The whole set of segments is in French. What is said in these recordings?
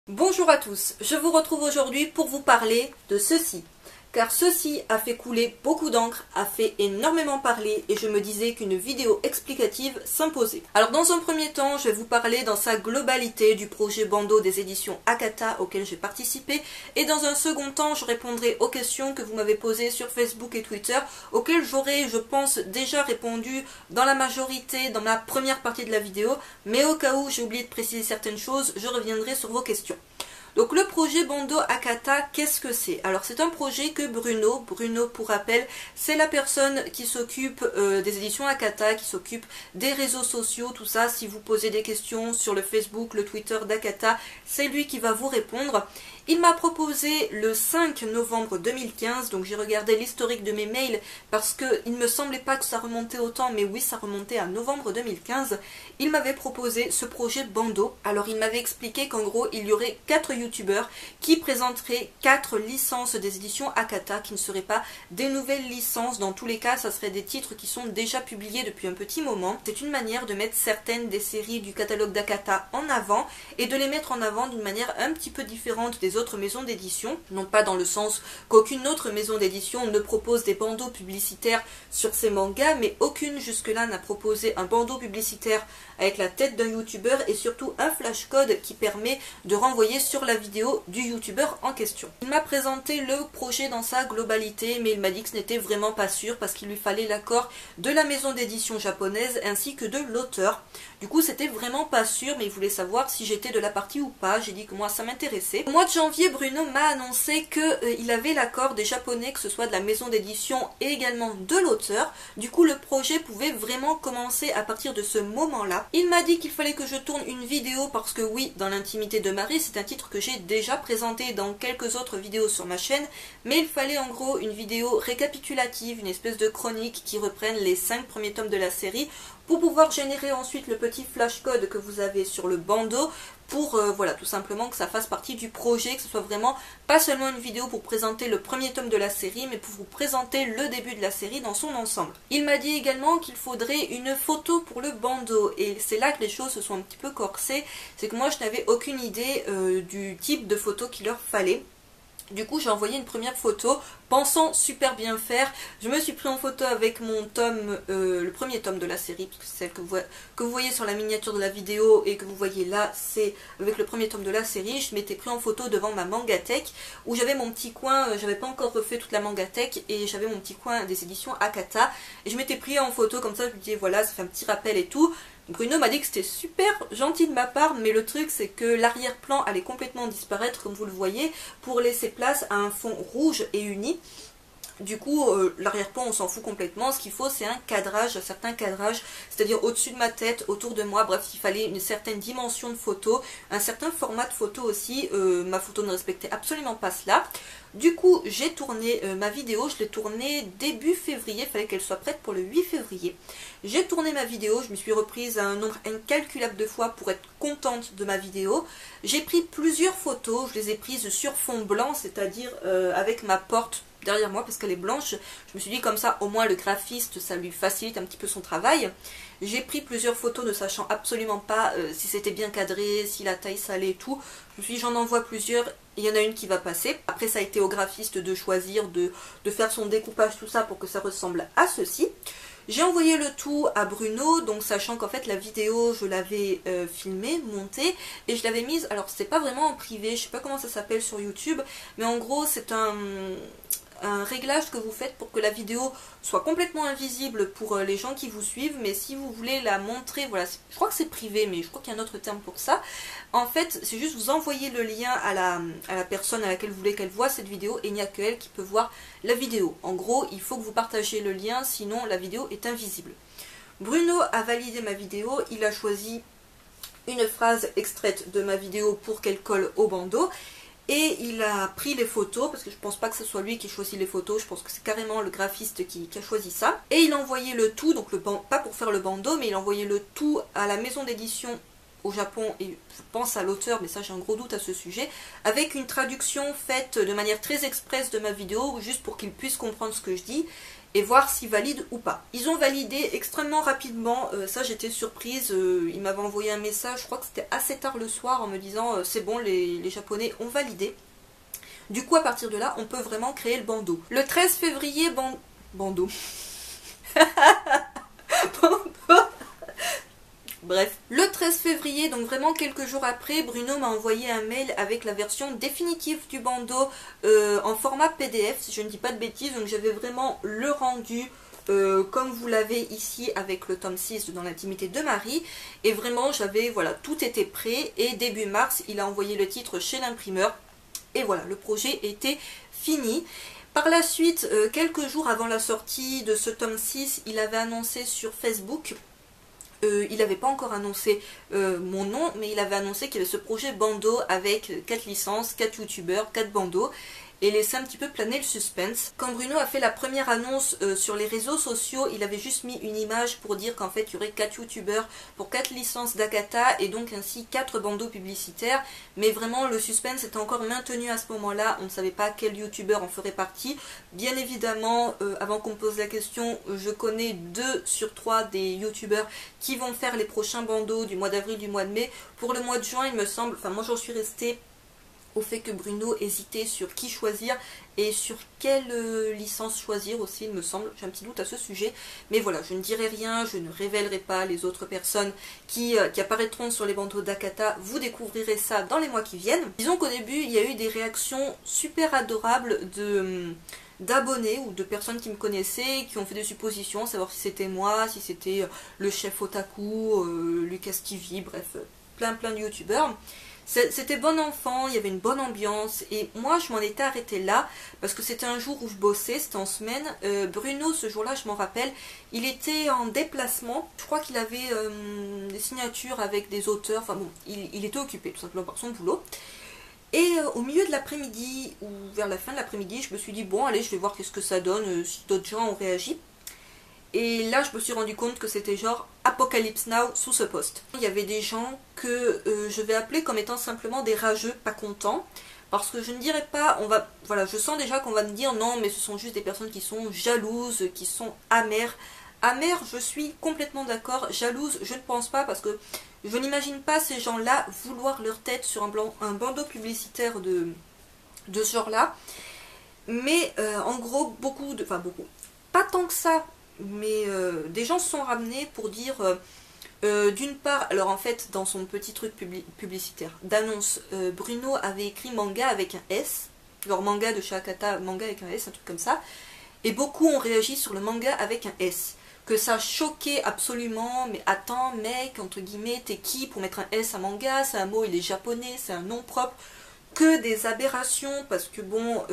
Bonjour à tous, je vous retrouve aujourd'hui pour vous parler de ceci. Car ceci a fait couler beaucoup d'encre, a fait énormément parler et je me disais qu'une vidéo explicative s'imposait. Alors dans un premier temps, je vais vous parler dans sa globalité du projet bandeau des éditions Akata auquel j'ai participé et dans un second temps, je répondrai aux questions que vous m'avez posées sur Facebook et Twitter auxquelles j'aurais, je pense, déjà répondu dans la majorité, dans la première partie de la vidéo, mais au cas où j'ai oublié de préciser certaines choses, je reviendrai sur vos questions. Donc le projet Bandeau Akata, qu'est-ce que c'est? Alors c'est un projet que Bruno pour rappel, c'est la personne qui s'occupe des éditions Akata, qui s'occupe des réseaux sociaux, tout ça. Si vous posez des questions sur le Facebook, le Twitter d'Akata, c'est lui qui va vous répondre. Il m'a proposé le 5 novembre 2015, donc j'ai regardé l'historique de mes mails parce qu'il ne me semblait pas que ça remontait autant, mais oui, ça remontait à novembre 2015. Il m'avait proposé ce projet Bandeau. Alors il m'avait expliqué qu'en gros, il y aurait 4 youtubeurs qui présenteraient 4 licences des éditions Akata, qui ne seraient pas des nouvelles licences. Dans tous les cas, ça serait des titres qui sont déjà publiés depuis un petit moment. C'est une manière de mettre certaines des séries du catalogue d'Akata en avant et de les mettre en avant d'une manière un petit peu différente des autres maisons d'édition, non pas dans le sens qu'aucune autre maison d'édition ne propose des bandeaux publicitaires sur ses mangas, mais aucune jusque-là n'a proposé un bandeau publicitaire avec la tête d'un youtubeur et surtout un flashcode qui permet de renvoyer sur la vidéo du youtubeur en question. Il m'a présenté le projet dans sa globalité, mais il m'a dit que ce n'était vraiment pas sûr parce qu'il lui fallait l'accord de la maison d'édition japonaise ainsi que de l'auteur. Du coup, c'était vraiment pas sûr, mais il voulait savoir si j'étais de la partie ou pas. J'ai dit que moi, ça m'intéressait. Au mois de janvier, Bruno m'a annoncé qu'il avait l'accord des japonais, que ce soit de la maison d'édition et également de l'auteur. Du coup, le projet pouvait vraiment commencer à partir de ce moment-là. Il m'a dit qu'il fallait que je tourne une vidéo parce que oui, dans l'intimité de Marie, c'est un titre que j'ai déjà présenté dans quelques autres vidéos sur ma chaîne, mais il fallait en gros une vidéo récapitulative, une espèce de chronique qui reprenne les 5 premiers tomes de la série pour pouvoir générer ensuite le petit flashcode que vous avez sur le bandeau pour voilà, tout simplement que ça fasse partie du projet, que ce soit vraiment pas seulement une vidéo pour présenter le premier tome de la série, mais pour vous présenter le début de la série dans son ensemble. Il m'a dit également qu'il faudrait une photo pour le bandeau, et c'est là que les choses se sont un petit peu corsées, c'est que moi je n'avais aucune idée du type de photo qu'il leur fallait. Du coup, j'ai envoyé une première photo, pensant super bien faire. Je me suis pris en photo avec mon tome, le premier tome de la série, parce que c'est celle que vous voyez sur la miniature de la vidéo et que vous voyez là, c'est avec le premier tome de la série. Je m'étais pris en photo devant ma mangatech, où j'avais mon petit coin, j'avais pas encore refait toute la mangatech, et j'avais mon petit coin des éditions Akata. Et je m'étais pris en photo comme ça, je me disais voilà, ça fait un petit rappel et tout. Bruno m'a dit que c'était super gentil de ma part, mais le truc c'est que l'arrière-plan allait complètement disparaître comme vous le voyez pour laisser place à un fond rouge et uni. Du coup, l'arrière-plan, on s'en fout complètement. Ce qu'il faut, c'est un cadrage, un certain cadrage, c'est-à-dire au-dessus de ma tête, autour de moi. Bref, il fallait une certaine dimension de photo, un certain format de photo aussi. Ma photo ne respectait absolument pas cela. Du coup, j'ai tourné ma vidéo, je l'ai tournée début février, il fallait qu'elle soit prête pour le 8 février. J'ai tourné ma vidéo, je me suis reprise un nombre incalculable de fois pour être contente de ma vidéo. J'ai pris plusieurs photos, je les ai prises sur fond blanc, c'est-à-dire avec ma porte derrière moi parce qu'elle est blanche. Je me suis dit comme ça au moins le graphiste ça lui facilite un petit peu son travail. J'ai pris plusieurs photos ne sachant absolument pas si c'était bien cadré, si la taille ça allait et tout. Je me suis dit j'en envoie plusieurs, il y en a une qui va passer. Après ça a été au graphiste de choisir, de faire son découpage tout ça pour que ça ressemble à ceci. J'ai envoyé le tout à Bruno, donc sachant qu'en fait la vidéo je l'avais filmée, montée, et je l'avais mise, alors c'est pas vraiment en privé, je sais pas comment ça s'appelle sur YouTube, mais en gros c'est un réglage que vous faites pour que la vidéo soit complètement invisible pour les gens qui vous suivent, mais si vous voulez la montrer, voilà, je crois que c'est privé, mais je crois qu'il y a un autre terme pour ça. En fait, c'est juste vous envoyez le lien à la personne à laquelle vous voulez qu'elle voit cette vidéo, et il n'y a que elle qui peut voir la vidéo. En gros, il faut que vous partagiez le lien, sinon la vidéo est invisible. Bruno a validé ma vidéo, il a choisi une phrase extraite de ma vidéo pour qu'elle colle au bandeau, et il a pris les photos, parce que je pense pas que ce soit lui qui choisit les photos, je pense que c'est carrément le graphiste qui a choisi ça. Et il a envoyé le tout, donc pas pour faire le bandeau, mais il a envoyé le tout à la maison d'édition au Japon, et je pense à l'auteur, mais ça j'ai un gros doute à ce sujet, avec une traduction faite de manière très express de ma vidéo, juste pour qu'il puisse comprendre ce que je dis. et voir s'ils valident ou pas. Ils ont validé extrêmement rapidement, ça j'étais surprise, ils m'avaient envoyé un message, je crois que c'était assez tard le soir en me disant c'est bon, les Japonais ont validé. Du coup à partir de là on peut vraiment créer le bandeau. Le 13 février, bandeau. Bref, le 13 février, donc vraiment quelques jours après, Bruno m'a envoyé un mail avec la version définitive du bandeau en format PDF, si je ne dis pas de bêtises, donc j'avais vraiment le rendu comme vous l'avez ici avec le tome 6 Dans l'intimité de Marie, et vraiment j'avais, voilà, tout était prêt, et début mars, il a envoyé le titre chez l'imprimeur, et voilà, le projet était fini. Par la suite, quelques jours avant la sortie de ce tome 6, il avait annoncé sur Facebook, il n'avait pas encore annoncé mon nom, mais il avait annoncé qu'il y avait ce projet bandeau avec 4 licences, 4 youtubeurs, 4 bandeaux, et laissé un petit peu planer le suspense. Quand Bruno a fait la première annonce sur les réseaux sociaux, il avait juste mis une image pour dire qu'en fait il y aurait 4 youtubeurs pour 4 licences d'Akata et donc ainsi 4 bandeaux publicitaires, mais vraiment le suspense était encore maintenu à ce moment-là, on ne savait pas quel youtubeur en ferait partie. Bien évidemment, avant qu'on me pose la question, je connais 2 sur 3 des youtubeurs qui vont faire les prochains bandeaux du mois d'avril, du mois de mai. Pour le mois de juin, il me semble, enfin moi j'en suis restée au fait que Bruno hésitait sur qui choisir et sur quelle licence choisir aussi, il me semble. J'ai un petit doute à ce sujet, mais voilà, je ne dirai rien, je ne révélerai pas les autres personnes qui apparaîtront sur les bandeaux d'Akata. Vous découvrirez ça dans les mois qui viennent. Disons qu'au début, il y a eu des réactions super adorables d'abonnés ou de personnes qui me connaissaient, qui ont fait des suppositions, savoir si c'était moi, si c'était le chef Otaku, Lucas TV, bref, plein de youtubeurs. C'était bon enfant, il y avait une bonne ambiance, et moi je m'en étais arrêtée là, parce que c'était un jour où je bossais, c'était en semaine. Bruno, ce jour-là, je m'en rappelle, il était en déplacement, je crois qu'il avait des signatures avec des auteurs, enfin bon, il était occupé tout simplement par son boulot. Et au milieu de l'après-midi, ou vers la fin de l'après-midi, je me suis dit, bon allez, je vais voir qu'est-ce que ça donne, si d'autres gens ont réagi. Et là, je me suis rendu compte que c'était genre Apocalypse Now sous ce post. Il y avait des gens que je vais appeler comme étant simplement des rageux, pas contents. Parce que je ne dirais pas, voilà, je sens déjà qu'on va me dire non, mais ce sont juste des personnes qui sont jalouses, qui sont amères. Amères, je suis complètement d'accord. Jalouse, je ne pense pas, parce que je n'imagine pas ces gens-là vouloir leur tête sur un bandeau publicitaire de ce genre-là. Mais en gros, beaucoup, pas tant que ça. Mais des gens se sont ramenés pour dire d'une part, alors en fait dans son petit truc publicitaire d'annonce, Bruno avait écrit manga avec un S, genre manga de chez Akata, manga avec un S, un truc comme ça, et beaucoup ont réagi sur le manga avec un S, que ça choquait absolument. Mais attends mec, entre guillemets, t'es qui pour mettre un S à manga, c'est un mot, il est japonais, c'est un nom propre, que des aberrations, parce que bon,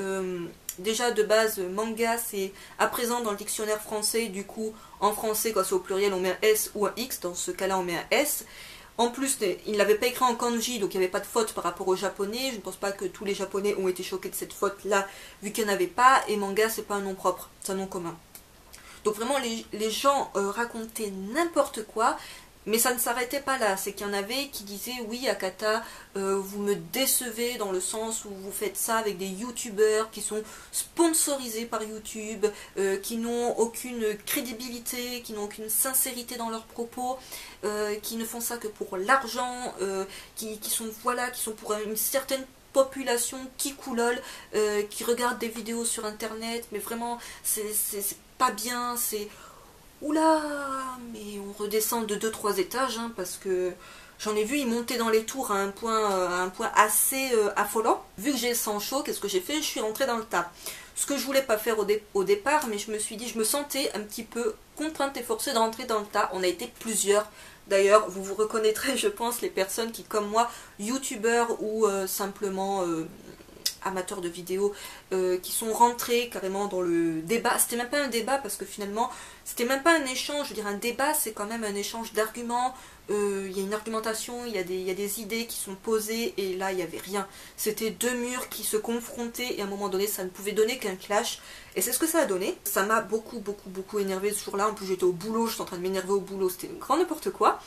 déjà de base, manga c'est à présent dans le dictionnaire français, du coup en français quand c'est au pluriel on met un S ou un X, dans ce cas là on met un S. En plus, il ne l'avait pas écrit en kanji, donc il n'y avait pas de faute par rapport aux japonais. Je ne pense pas que tous les japonais ont été choqués de cette faute là, vu qu'il n'y en avait pas, et manga c'est pas un nom propre, c'est un nom commun. Donc vraiment les gens racontaient n'importe quoi. Mais ça ne s'arrêtait pas là, c'est qu'il y en avait qui disaient oui Akata, vous me décevez dans le sens où vous faites ça avec des youtubeurs qui sont sponsorisés par YouTube, qui n'ont aucune crédibilité, qui n'ont aucune sincérité dans leurs propos, qui ne font ça que pour l'argent, qui sont pour une certaine population qui coulole, qui regarde des vidéos sur internet, mais vraiment c'est pas bien, c'est... Oula, mais on redescend de 2-3 étages, hein, parce que j'en ai vu, ils montaient dans les tours à un point assez affolant. Vu que j'ai le sang chaud, qu'est-ce que j'ai fait? Je suis rentrée dans le tas. Ce que je voulais pas faire au départ, mais je me suis dit, je me sentais un petit peu contrainte et forcée de rentrer dans le tas. On a été plusieurs. D'ailleurs, vous vous reconnaîtrez, je pense, les personnes qui, comme moi, youtubeurs ou simplement... amateurs de vidéos qui sont rentrés carrément dans le débat. C'était même pas un débat parce que finalement c'était même pas un échange. Je veux dire, un débat c'est quand même un échange d'arguments, il y a une argumentation, il y a des idées qui sont posées, et là il n'y avait rien. C'était deux murs qui se confrontaient et à un moment donné ça ne pouvait donner qu'un clash, et c'est ce que ça a donné. Ça m'a beaucoup énervé ce jour-là. En plus j'étais au boulot, j'étais en train de m'énerver au boulot, c'était grand n'importe quoi.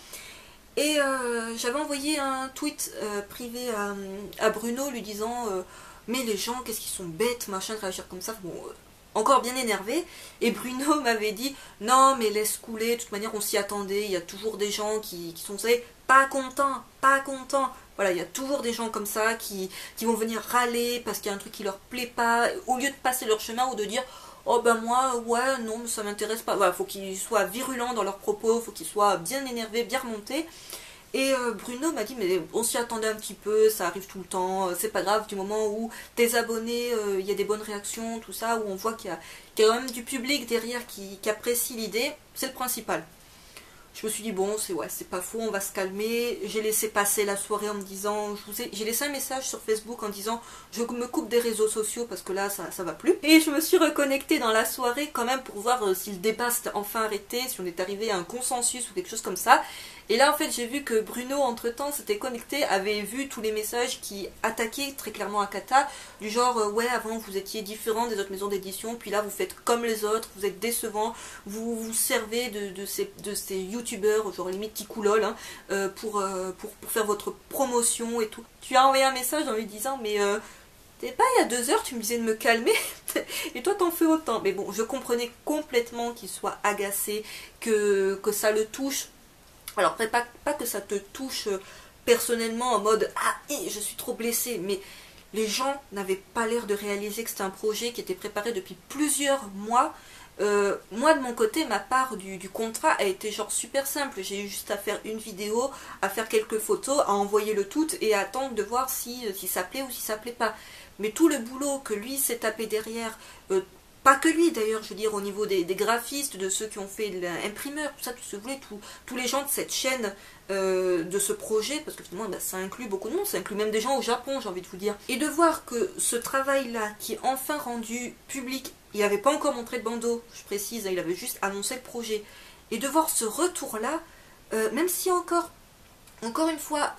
Et j'avais envoyé un tweet privé à Bruno lui disant mais les gens, qu'est-ce qu'ils sont bêtes, machin, de réagir comme ça. Bon, encore bien énervé, et Bruno m'avait dit non mais laisse couler, de toute manière on s'y attendait, il y a toujours des gens qui sont, vous savez, pas contents, pas contents. Voilà, il y a toujours des gens comme ça qui vont venir râler parce qu'il y a un truc qui leur plaît pas, au lieu de passer leur chemin ou de dire oh ben moi ouais non mais ça m'intéresse pas. Voilà, faut qu'ils soient virulents dans leurs propos, faut qu'ils soient bien énervés, bien remontés. Et Bruno m'a dit mais on s'y attendait un petit peu, ça arrive tout le temps, c'est pas grave, du moment où tes abonnés, il y a des bonnes réactions, tout ça, où on voit qu'il y a quand même du public derrière qui apprécie l'idée, c'est le principal. Je me suis dit bon c'est pas faux, on va se calmer. J'ai laissé passer la soirée en me disant, j'ai laissé un message sur Facebook en disant je me coupe des réseaux sociaux parce que là ça va plus. Et je me suis reconnectée dans la soirée quand même pour voir si le débat s'était enfin arrêté, si on est arrivé à un consensus ou quelque chose comme ça. Et là en fait j'ai vu que Bruno entre temps s'était connecté, avait vu tous les messages qui attaquaient très clairement Akata, du genre ouais avant vous étiez différent des autres maisons d'édition, puis là vous faites comme les autres, vous êtes décevant, vous vous servez de ces youtubeurs, genre limite Kikoulol, hein, pour faire votre promotion et tout. Tu as envoyé un message en lui disant mais t'es pas il y a 2 heures tu me disais de me calmer et toi t'en fais autant. Mais bon je comprenais complètement qu'il soit agacé, que ça le touche. Alors après, pas que ça te touche personnellement en mode « Ah, je suis trop blessée », mais les gens n'avaient pas l'air de réaliser que c'était un projet qui était préparé depuis plusieurs mois. Moi, de mon côté, ma part du contrat a été genre super simple. J'ai eu juste à faire une vidéo, à faire quelques photos, à envoyer le tout et à attendre de voir si ça plaît ou si ça plaît pas. Mais tout le boulot que lui s'est tapé derrière... pas que lui d'ailleurs, je veux dire au niveau des graphistes, de ceux qui ont fait l'imprimeur, tout ça, tout ce que vous voulez, tous les gens de cette chaîne, de ce projet, parce que finalement ça inclut beaucoup de monde, ça inclut même des gens au Japon, j'ai envie de vous dire. Et de voir que ce travail-là, qui est enfin rendu public, il n'avait pas encore montré de bandeau, je précise, il avait juste annoncé le projet, et de voir ce retour-là, même si encore une fois,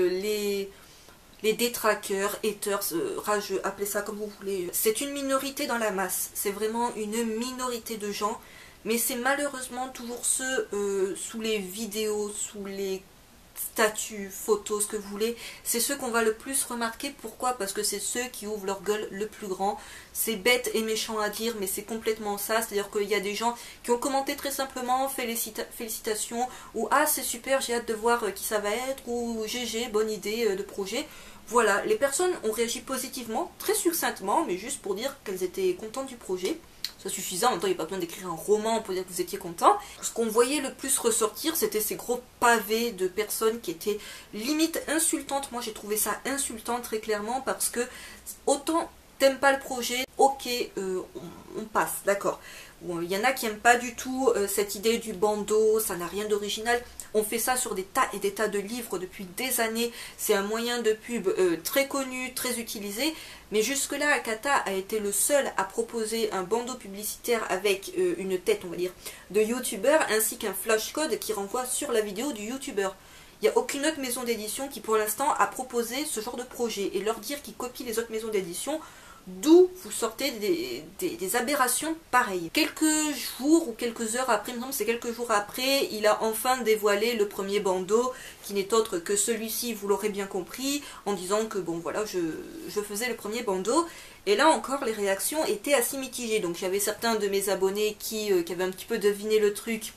les détraqueurs, haters, rageux, appelez ça comme vous voulez. C'est une minorité dans la masse, c'est vraiment une minorité de gens, mais c'est malheureusement toujours ceux sous les vidéos, sous les statuts, photos, ce que vous voulez, c'est ceux qu'on va le plus remarquer. Pourquoi? Parce que c'est ceux qui ouvrent leur gueule le plus grand. C'est bête et méchant à dire, mais c'est complètement ça. C'est-à-dire qu'il y a des gens qui ont commenté très simplement félicitations, ou ah c'est super, j'ai hâte de voir qui ça va être, ou GG, bonne idée de projet. Voilà, les personnes ont réagi positivement, très succinctement, mais juste pour dire qu'elles étaient contentes du projet. Ça suffisait, en même temps il n'y a pas besoin d'écrire un roman pour dire que vous étiez content. Ce qu'on voyait le plus ressortir, c'était ces gros pavés de personnes qui étaient limite insultantes. Moi j'ai trouvé ça insultant très clairement, parce que autant t'aimes pas le projet, ok, on passe, d'accord. Il y en a qui n'aiment pas du tout cette idée du bandeau, ça n'a rien d'original. On fait ça sur des tas et des tas de livres depuis des années. C'est un moyen de pub très connu, très utilisé. Mais jusque-là, Akata a été le seul à proposer un bandeau publicitaire avec une tête, on va dire, de youtubeur, ainsi qu'un flashcode qui renvoie sur la vidéo du youtubeur. Il n'y a aucune autre maison d'édition qui pour l'instant a proposé ce genre de projet. Et leur dire qu'ils copient les autres maisons d'édition, d'où vous sortez des aberrations pareilles. Quelques jours ou quelques heures après, non, c'est quelques jours après, il a enfin dévoilé le premier bandeau, qui n'est autre que celui-ci, vous l'aurez bien compris, en disant que bon voilà, je faisais le premier bandeau. Et là encore, les réactions étaient assez mitigées. Donc j'avais certains de mes abonnés qui avaient un petit peu deviné le truc,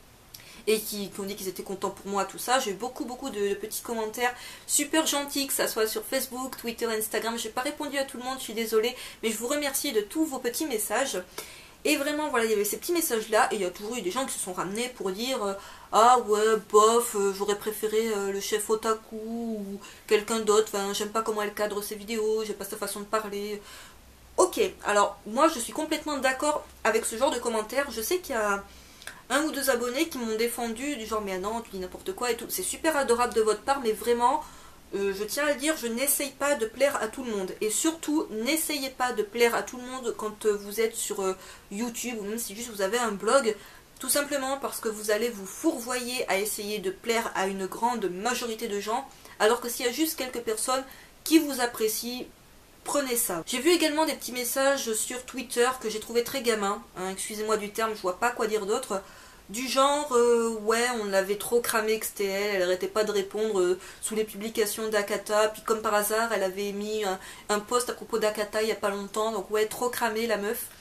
et qui ont dit qu'ils étaient contents pour moi, tout ça. J'ai eu beaucoup de petits commentaires super gentils, que ça soit sur Facebook, Twitter, Instagram. J'ai pas répondu à tout le monde, je suis désolée, mais je vous remercie de tous vos petits messages. Et vraiment, voilà, il y avait ces petits messages-là, et il y a toujours eu des gens qui se sont ramenés pour dire ah ouais, bof, j'aurais préféré le chef Otaku, ou quelqu'un d'autre, enfin, j'aime pas comment elle cadre ses vidéos, j'aime pas sa façon de parler. Ok, alors, moi, je suis complètement d'accord avec ce genre de commentaires. Je sais qu'il y a 1 ou 2 abonnés qui m'ont défendu du genre mais non, tu dis n'importe quoi et tout. C'est super adorable de votre part, mais vraiment, je tiens à le dire, je n'essaye pas de plaire à tout le monde. Et surtout, n'essayez pas de plaire à tout le monde quand vous êtes sur YouTube, ou même si juste vous avez un blog, tout simplement parce que vous allez vous fourvoyer à essayer de plaire à une grande majorité de gens, alors que s'il y a juste quelques personnes qui vous apprécient, prenez ça. J'ai vu également des petits messages sur Twitter que j'ai trouvé très gamin, hein, excusez-moi du terme, je vois pas quoi dire d'autre. Du genre, ouais, on l'avait trop cramé que c'était elle arrêtait pas de répondre sous les publications d'Akata, puis comme par hasard, elle avait mis un post à propos d'Akata il y a pas longtemps, donc ouais, trop cramé la meuf.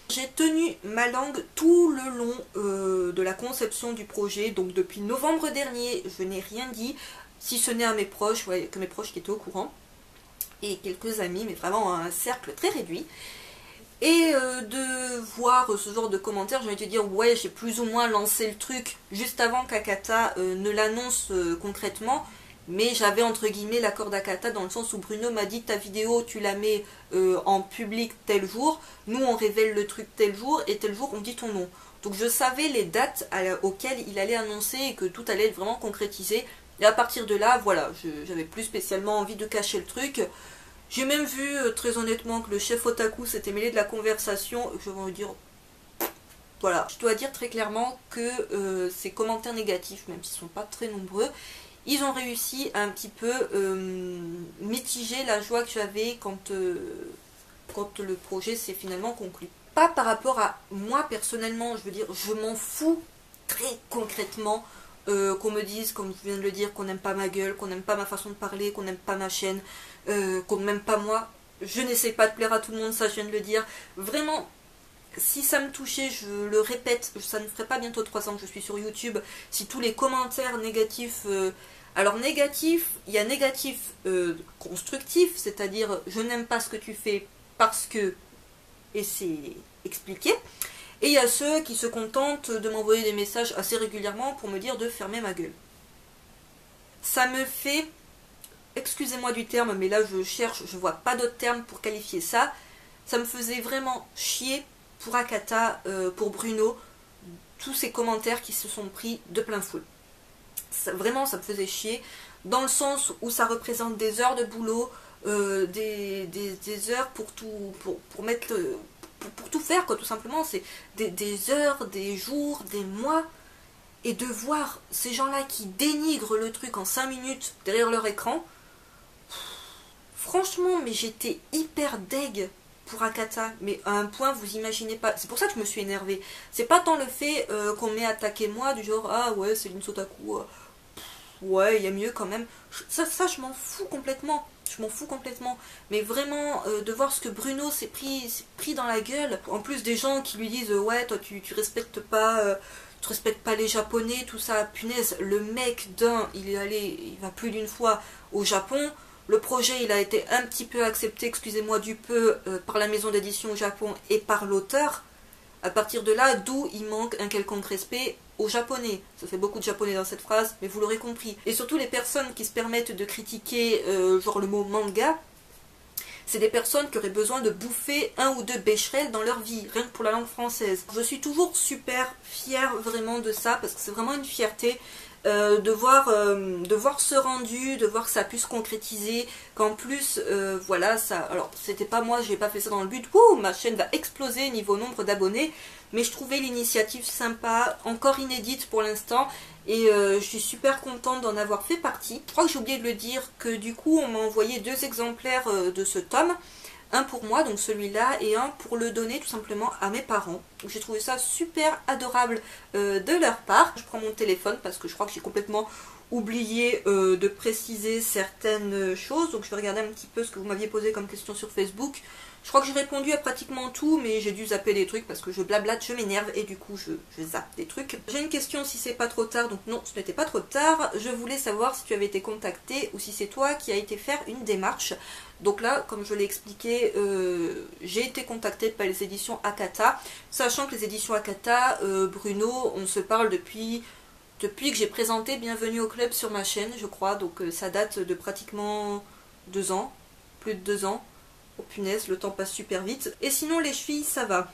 J'ai tenu ma langue tout le long de la conception du projet, donc depuis novembre dernier, je n'ai rien dit, si ce n'est à mes proches, ouais, que mes proches qui étaient au courant, et quelques amis, mais vraiment un cercle très réduit. Et de voir ce genre de commentaires, j'ai envie de dire ouais, j'ai plus ou moins lancé le truc juste avant qu'Akata ne l'annonce concrètement, mais j'avais entre guillemets l'accord d'Akata dans le sens où Bruno m'a dit ta vidéo tu la mets en public tel jour, nous on révèle le truc tel jour et tel jour on dit ton nom. Donc je savais les dates auxquelles il allait annoncer et que tout allait être vraiment concrétisé. Et à partir de là, voilà, j'avais plus spécialement envie de cacher le truc. J'ai même vu, très honnêtement, que le chef otaku s'était mêlé de la conversation. Je vais vous dire, voilà. Je dois dire très clairement que ces commentaires négatifs, même s'ils ne sont pas très nombreux, ils ont réussi à un petit peu mitiger la joie que j'avais quand le projet s'est finalement conclu. Pas par rapport à moi personnellement, je veux dire, je m'en fous très concrètement qu'on me dise, comme je viens de le dire, qu'on n'aime pas ma gueule, qu'on n'aime pas ma façon de parler, qu'on n'aime pas ma chaîne, qu'on n'aime pas moi. Je n'essaie pas de plaire à tout le monde, ça je viens de le dire. Vraiment, si ça me touchait, je le répète, ça ne ferait pas bientôt 3 ans que je suis sur YouTube. Si tous les commentaires négatifs... alors négatif, il y a négatif constructif, c'est-à-dire je n'aime pas ce que tu fais parce que... Et c'est expliqué. Et il y a ceux qui se contentent de m'envoyer des messages assez régulièrement pour me dire de fermer ma gueule. Ça me fait, excusez-moi du terme, mais là je cherche, je vois pas d'autres termes pour qualifier ça. Ça me faisait vraiment chier pour Akata, pour Bruno, tous ces commentaires qui se sont pris de plein fouet. Vraiment, ça me faisait chier, dans le sens où ça représente des heures de boulot, des heures pour tout, pour mettre... pour tout faire, quoi, tout simplement. C'est des heures, des jours, des mois. Et de voir ces gens-là qui dénigrent le truc en 5 minutes derrière leur écran. Franchement, mais j'étais hyper deg pour Akata. Mais à un point, vous imaginez pas. C'est pour ça que je me suis énervée. C'est pas tant le fait qu'on m'ait attaqué moi, du genre, ah ouais, c'est une Sotaku. Ouais, il y a mieux quand même. Ça je m'en fous complètement. Je m'en fous complètement. Mais vraiment, de voir ce que Bruno s'est pris dans la gueule. En plus des gens qui lui disent, ouais, toi tu respectes pas les Japonais, tout ça. Punaise, le mec il va plus d'une fois au Japon. Le projet, il a été un petit peu accepté, excusez-moi du peu, par la maison d'édition au Japon et par l'auteur. À partir de là, d'où il manque un quelconque respect aux Japonais. Ça fait beaucoup de Japonais dans cette phrase, mais vous l'aurez compris. Et surtout les personnes qui se permettent de critiquer genre le mot manga, c'est des personnes qui auraient besoin de bouffer 1 ou 2 bécherelles dans leur vie, rien que pour la langue française. Je suis toujours super fière vraiment de ça, parce que c'est vraiment une fierté de voir ce rendu, de voir que ça a pu se concrétiser, qu'en plus, voilà, ça... Alors, c'était pas moi, j'ai pas fait ça dans le but, ouh, ma chaîne va exploser niveau nombre d'abonnés, mais je trouvais l'initiative sympa, encore inédite pour l'instant, et je suis super contente d'en avoir fait partie. Je crois que j'ai oublié de le dire, que du coup, on m'a envoyé 2 exemplaires de ce tome, un pour moi, donc celui-là, et un pour le donner tout simplement à mes parents. J'ai trouvé ça super adorable de leur part. Je prends mon téléphone parce que je crois que j'ai complètement oublié de préciser certaines choses. Donc je vais regarder un petit peu ce que vous m'aviez posé comme question sur Facebook. Je crois que j'ai répondu à pratiquement tout, mais j'ai dû zapper des trucs parce que je blablate, je m'énerve et du coup je zappe des trucs. J'ai une question si c'est pas trop tard, donc non, ce n'était pas trop tard. Je voulais savoir si tu avais été contacté ou si c'est toi qui as été faire une démarche. Donc là, comme je l'ai expliqué, j'ai été contactée par les éditions Akata, sachant que les éditions Akata, Bruno, on se parle depuis que j'ai présenté Bienvenue au Club sur ma chaîne, je crois, donc ça date de pratiquement 2 ans, plus de 2 ans. Oh punaise, le temps passe super vite. Et sinon les chevilles, ça va.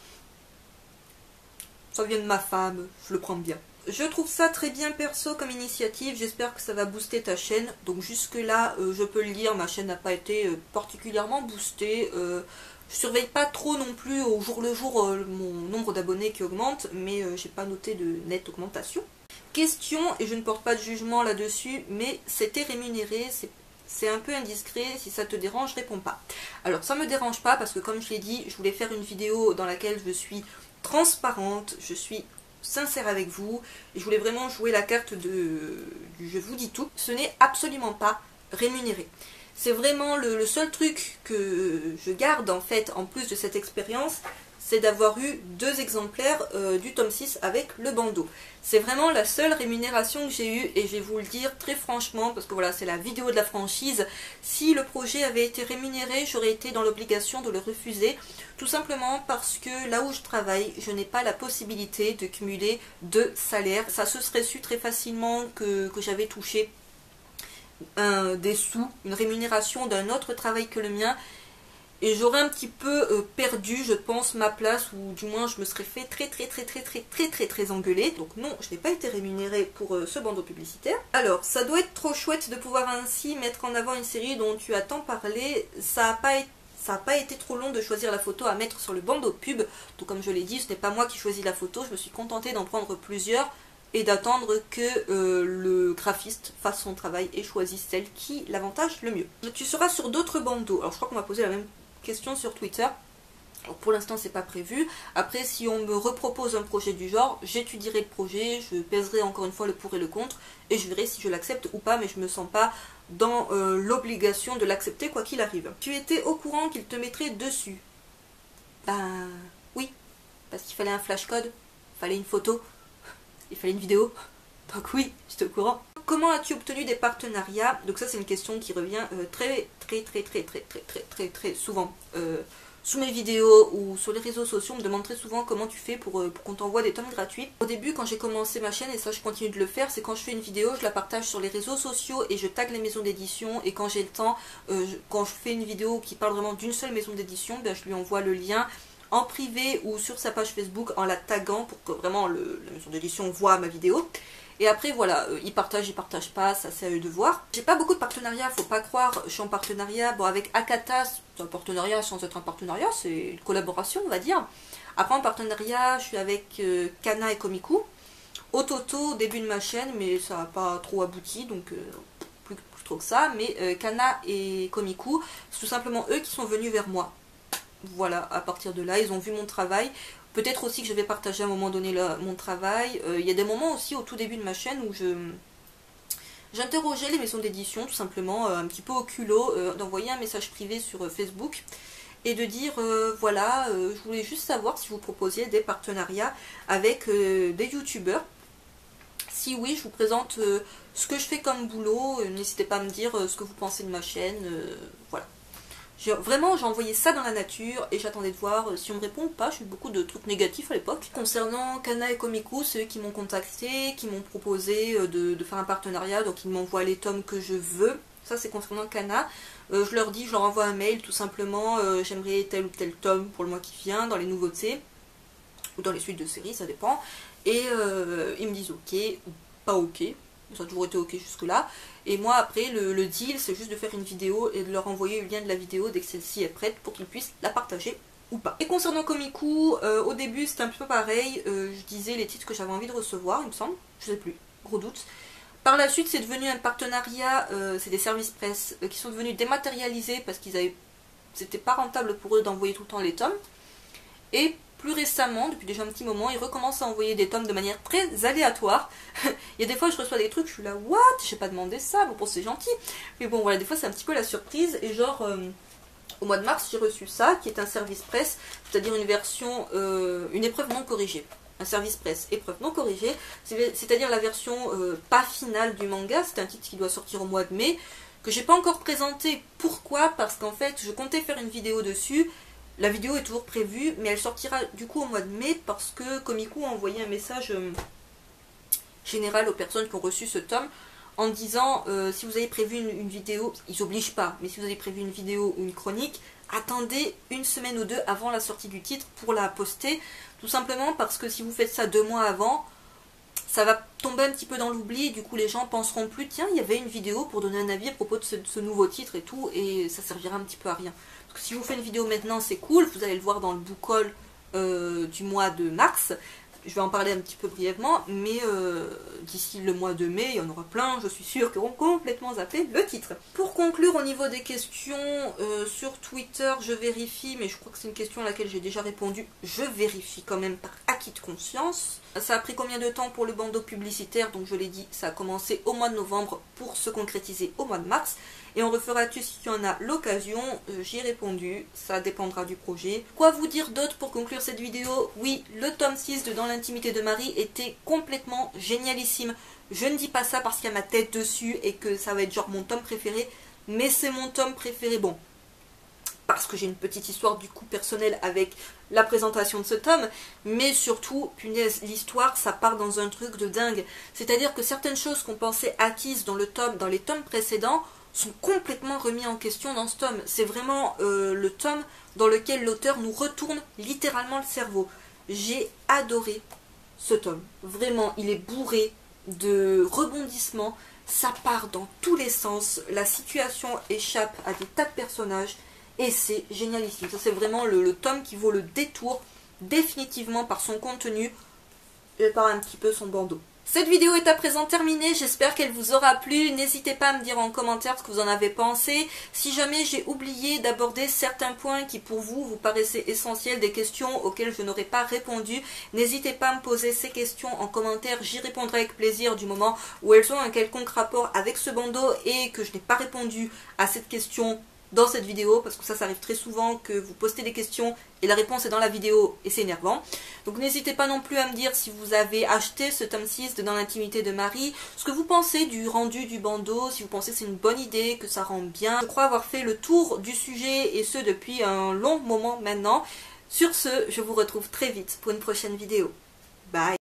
Ça vient de ma femme, je le prends bien. Je trouve ça très bien perso comme initiative, j'espère que ça va booster ta chaîne. Donc jusque là, je peux le dire, ma chaîne n'a pas été particulièrement boostée. Je surveille pas trop non plus au jour le jour mon nombre d'abonnés qui augmente, mais j'ai pas noté de nette augmentation. Question, et je ne porte pas de jugement là-dessus, mais c'était rémunéré, c'est un peu indiscret, si ça te dérange, réponds pas. Alors ça me dérange pas parce que comme je l'ai dit, je voulais faire une vidéo dans laquelle je suis transparente, je suis sincère avec vous, et je voulais vraiment jouer la carte du je vous dis tout. Ce n'est absolument pas rémunéré. C'est vraiment le seul truc que je garde en fait en plus de cette expérience, c'est d'avoir eu 2 exemplaires du tome 6 avec le bandeau. C'est vraiment la seule rémunération que j'ai eue et je vais vous le dire très franchement parce que voilà, c'est la vidéo de la franchise. Si le projet avait été rémunéré, j'aurais été dans l'obligation de le refuser, tout simplement parce que là où je travaille, je n'ai pas la possibilité de cumuler 2 salaires. Ça se serait su très facilement que j'avais touché des sous, une rémunération d'un autre travail que le mien. Et j'aurais un petit peu perdu, je pense, ma place, ou du moins je me serais fait très engueuler. Donc non, je n'ai pas été rémunérée pour ce bandeau publicitaire. Alors, ça doit être trop chouette de pouvoir ainsi mettre en avant une série dont tu as tant parlé. Ça n'a pas été trop long de choisir la photo à mettre sur le bandeau pub. Donc comme je l'ai dit, ce n'est pas moi qui choisis la photo, je me suis contentée d'en prendre plusieurs et d'attendre que le graphiste fasse son travail et choisisse celle qui l'avantage le mieux. Tu seras sur d'autres bandeaux. Alors je crois qu'on m'a posé la même question sur Twitter. Alors pour l'instant c'est pas prévu. Après si on me repropose un projet du genre, j'étudierai le projet, je pèserai encore une fois le pour et le contre et je verrai si je l'accepte ou pas, mais je me sens pas dans l'obligation de l'accepter quoi qu'il arrive. Tu étais au courant qu'il te mettrait dessus? Ben oui, parce qu'il fallait un flash code, il fallait une photo, il fallait une vidéo, donc oui, j'étais au courant. Comment as-tu obtenu des partenariats? Donc ça c'est une question qui revient très souvent sous mes vidéos ou sur les réseaux sociaux. On me demande très souvent comment tu fais pour qu'on t'envoie des tomes gratuits. Au début quand j'ai commencé ma chaîne, et ça je continue de le faire, c'est quand je fais une vidéo, je la partage sur les réseaux sociaux et je tag les maisons d'édition, et quand j'ai le temps, quand je fais une vidéo qui parle vraiment d'une seule maison d'édition, ben, je lui envoie le lien en privé ou sur sa page Facebook en la taguant pour que vraiment la maison d'édition voit ma vidéo. Et après voilà, ils partagent pas, ça c'est à eux de voir. J'ai pas beaucoup de partenariats, faut pas croire, je suis en partenariat, bon avec Akata, c'est un partenariat sans être un partenariat, c'est une collaboration on va dire. Après en partenariat, je suis avec Kana et Komiku. Ototo, début de ma chaîne, mais ça n'a pas trop abouti, donc plus trop que ça. Mais Kana et Komiku, c'est tout simplement eux qui sont venus vers moi. Voilà, à partir de là, ils ont vu mon travail. Peut-être aussi que je vais partager à un moment donné mon travail. Il y a des moments aussi au tout début de ma chaîne où j'interrogeais les maisons d'édition, tout simplement, un petit peu au culot, d'envoyer un message privé sur Facebook et de dire, voilà, je voulais juste savoir si vous proposiez des partenariats avec des youtubeurs. Si oui, je vous présente ce que je fais comme boulot, n'hésitez pas à me dire ce que vous pensez de ma chaîne, voilà. Vraiment, j'ai envoyé ça dans la nature et j'attendais de voir si on me répond ou pas. J'ai eu beaucoup de trucs négatifs à l'époque. Concernant Kana et Komiku, c'est eux qui m'ont contacté, qui m'ont proposé de faire un partenariat, donc ils m'envoient les tomes que je veux. Ça c'est concernant Kana. Je leur dis, je leur envoie un mail tout simplement, j'aimerais tel ou tel tome pour le mois qui vient, dans les nouveautés, ou dans les suites de séries, ça dépend. Et ils me disent ok ou pas ok. Ça a toujours été ok jusque là. Et moi après le deal c'est juste de faire une vidéo et de leur envoyer le lien de la vidéo dès que celle-ci est prête pour qu'ils puissent la partager ou pas. Et concernant Komiku, au début c'était un peu pareil, je disais les titres que j'avais envie de recevoir il me semble, je sais plus, gros doute. Par la suite c'est devenu un partenariat, c'est des services presse qui sont devenus dématérialisés parce c'était pas rentable pour eux d'envoyer tout le temps les tomes. Et plus récemment, depuis déjà un petit moment, ils recommencent à envoyer des tomes de manière très aléatoire. Il y a des fois je reçois des trucs, je suis là, what? J'ai pas demandé ça, bon c'est gentil. Mais bon voilà, des fois c'est un petit peu la surprise. Et genre, au mois de mars, j'ai reçu ça, qui est un service presse, c'est-à-dire une version, une épreuve non corrigée. Un service presse, épreuve non corrigée, c'est-à-dire la version pas finale du manga. C'est un titre qui doit sortir au mois de mai, que j'ai pas encore présenté. Pourquoi? Parce qu'en fait, je comptais faire une vidéo dessus. La vidéo est toujours prévue, mais elle sortira du coup au mois de mai parce que Komiku a envoyé un message général aux personnes qui ont reçu ce tome en disant si vous avez prévu une vidéo, ils n'obligent pas, mais si vous avez prévu une vidéo ou une chronique, attendez une semaine ou deux avant la sortie du titre pour la poster, tout simplement parce que si vous faites ça 2 mois avant, ça va tomber un petit peu dans l'oubli et du coup les gens penseront plus, tiens il y avait une vidéo pour donner un avis à propos de ce nouveau titre et tout, et ça servira un petit peu à rien. Parce que si je vous fais une vidéo maintenant c'est cool, vous allez le voir dans le book haul du mois de mars, je vais en parler un petit peu brièvement, mais d'ici le mois de mai, il y en aura plein, je suis sûre, qui auront complètement zappé le titre. Pour conclure, au niveau des questions sur Twitter, je vérifie, mais je crois que c'est une question à laquelle j'ai déjà répondu, je vérifie quand même par acquis de conscience. Ça a pris combien de temps pour le bandeau publicitaire? Donc je l'ai dit, ça a commencé au mois de novembre pour se concrétiser au mois de mars. et on refera dessus s'il y en a l'occasion. J'y ai répondu, ça dépendra du projet. Quoi vous dire d'autre pour conclure cette vidéo? Oui, le tome 6 de Dans l'intimité de Marie était complètement génialissime. Je ne dis pas ça parce qu'il y a ma tête dessus et que ça va être genre mon tome préféré, mais c'est mon tome préféré, bon, parce que j'ai une petite histoire du coup personnelle avec la présentation de ce tome, mais surtout, punaise, l'histoire, ça part dans un truc de dingue. C'est-à-dire que certaines choses qu'on pensait acquises dans les tomes précédents sont complètement remis en question dans ce tome. C'est vraiment le tome dans lequel l'auteur nous retourne littéralement le cerveau. J'ai adoré ce tome. Vraiment, il est bourré de rebondissements, ça part dans tous les sens, la situation échappe à des tas de personnages, et c'est génialissime. Ça, c'est vraiment le tome qui vaut le détour, définitivement par son contenu et par un petit peu son bandeau. Cette vidéo est à présent terminée, j'espère qu'elle vous aura plu. N'hésitez pas à me dire en commentaire ce que vous en avez pensé. Si jamais j'ai oublié d'aborder certains points qui pour vous paraissaient essentiels, des questions auxquelles je n'aurais pas répondu, n'hésitez pas à me poser ces questions en commentaire, j'y répondrai avec plaisir du moment où elles ont un quelconque rapport avec ce bandeau et que je n'ai pas répondu à cette question dans cette vidéo, parce que ça arrive très souvent que vous postez des questions et la réponse est dans la vidéo et c'est énervant. Donc n'hésitez pas non plus à me dire si vous avez acheté ce tome 6 de Dans l'intimité de Marie, ce que vous pensez du rendu du bandeau, si vous pensez que c'est une bonne idée, que ça rend bien. Je crois avoir fait le tour du sujet et ce depuis un long moment maintenant. Sur ce, je vous retrouve très vite pour une prochaine vidéo. Bye!